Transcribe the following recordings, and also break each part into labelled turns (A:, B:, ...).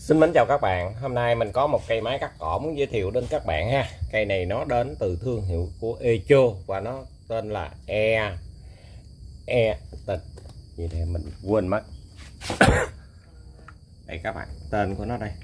A: Xin mến chào các bạn. Hôm nay mình có một cây máy cắt cỏ muốn giới thiệu đến các bạn ha. Cây này nó đến từ thương hiệu của Echo và nó tên là tình gì đây mình quên mất. Đây các bạn, tên của nó đây.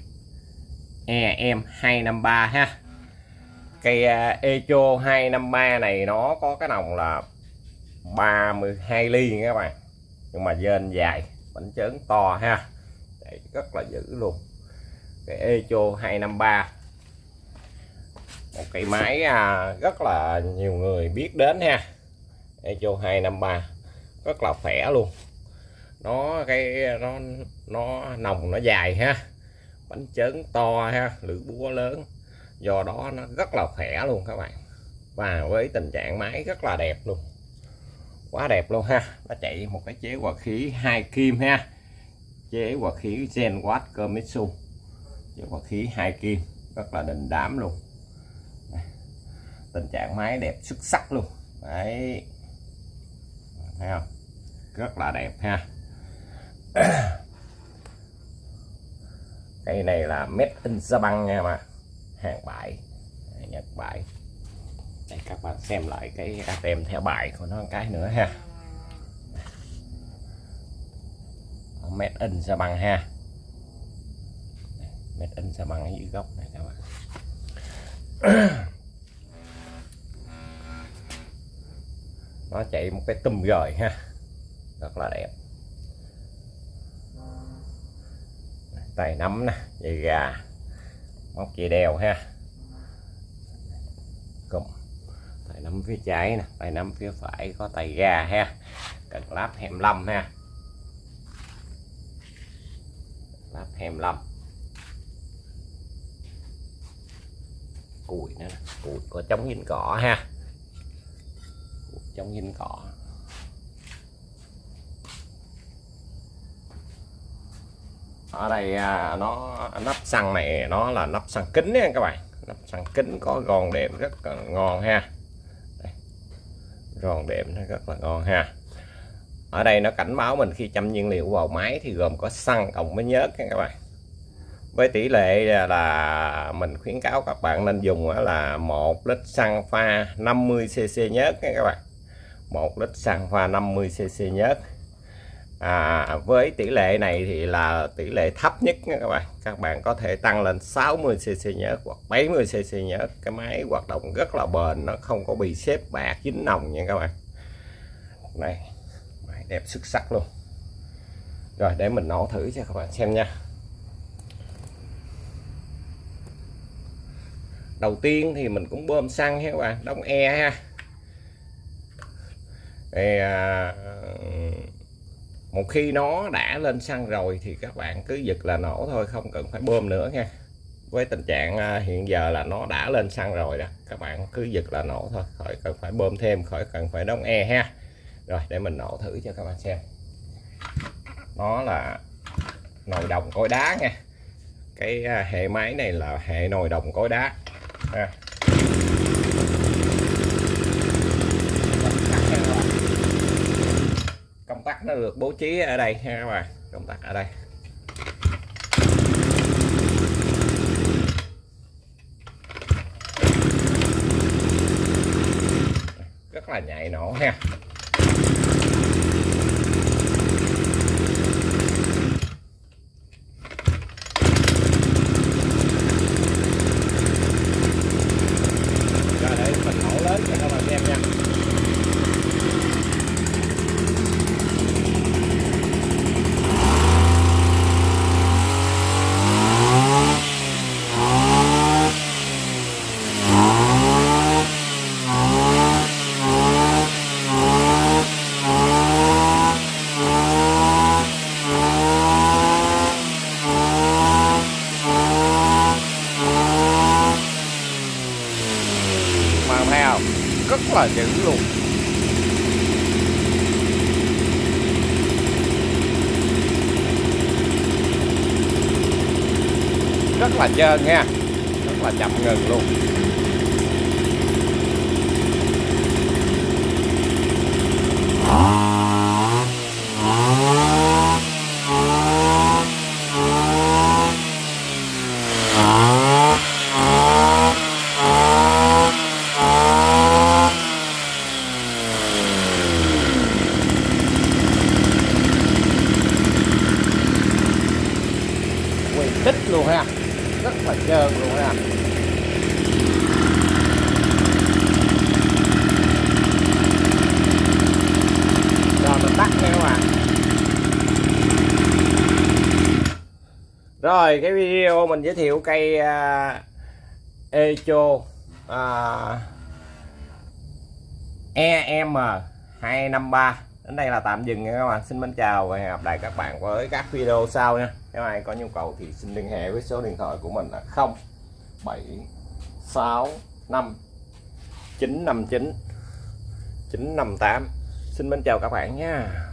A: EM253 ha. Cây Echo 253 này nó có cái nòng là 32 ly nha các bạn. Nhưng mà dên dài, bánh chớn to ha. Đây, rất là dữ luôn. Cái Echo 253, một cây máy rất là nhiều người biết đến ha. Echo 253 rất là khỏe luôn. Nó nòng nó dài ha, bánh chớn to ha, lưỡi búa lớn, do đó nó rất là khỏe luôn các bạn. Và với tình trạng máy rất là đẹp luôn, quá đẹp luôn ha. Nó chạy một cái chế quạt khí 2 kim ha, chế quạt khí Genwatt Komatsu, chế quạt khí 2 kim rất là đình đám luôn. Tình trạng máy đẹp xuất sắc luôn đấy, thấy không, rất là đẹp ha. Cây này là made in Japan nha mà, hàng bãi Nhật bãi. Đây các bạn xem lại cái tem theo bài của nó một cái nữa ha, made in Japan ha, made in Japan ở dưới góc này các bạn. Nó chạy một cái tùm gời ha, rất là đẹp. Tay nắm nè, dây gà, móc dây đeo ha, cùng tay nắm phía trái nè, tay nắm phía phải có tay ga ha, cần lắp 25 ha, lắp 25. Cùi nữa, cùi có chống dính cỏ ha, cùi chống dính cỏ. Ở đây nó nắp xăng này nó là nắp xăng kính nha các bạn, nắp xăng kính có gòn đệm rất là ngon ha. Đây, gòn đệm nó rất là ngon ha. Ở đây nó cảnh báo mình khi châm nhiên liệu vào máy thì gồm có xăng cộng với nhớt nha các bạn. Với tỷ lệ là mình khuyến cáo các bạn nên dùng là 1 lít xăng pha 50cc nhớt nha các bạn, 1 lít xăng pha 50cc nhớt. Với tỷ lệ này thì là tỷ lệ thấp nhất nha các bạn. Các bạn có thể tăng lên 60cc nhớt hoặc 70cc nhớt. Cái máy hoạt động rất là bền, nó không có bị xếp bạc dính nòng nha các bạn. Này, máy đẹp xuất sắc luôn. Rồi để mình nổ thử cho các bạn xem nha. Đầu tiên thì mình cũng bơm xăng ha các bạn, đóng e ha. Thì một khi nó đã lên xăng rồi thì các bạn cứ giật là nổ thôi, không cần phải bơm nữa nha. Với tình trạng hiện giờ là nó đã lên xăng rồi đó, các bạn cứ giật là nổ thôi, khỏi cần phải bơm thêm, khỏi cần phải đóng e ha. Rồi để mình nổ thử cho các bạn xem. Nó là nồi đồng cối đá nha. Cái hệ máy này là hệ nồi đồng cối đá ha. Công tắc nó được bố trí ở đây ha các bạn, công tắc ở đây. Rất là nhạy nổ ha. Rồi để mình nổ lớn cho các bạn xem nha. Rất là dữ luôn, rất là trơn nha, rất là chậm ngừng luôn. đít luôn ha, rất là trơn luôn ha. Rồi mình tắt nha các bạn. Rồi cái video mình giới thiệu cây Echo EM253 đến đây là tạm dừng nha các bạn. Xin mến chào và hẹn gặp lại các bạn với các video sau nha. Nếu ai có nhu cầu thì xin liên hệ với số điện thoại của mình là 0765 959 958. Xin mến chào các bạn nha.